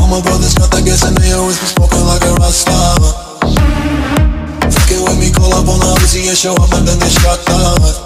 All my brothers got that gas and they always been smoking like a Rasta. Fucking with me, call up on the Uzi and show up and then they shot down.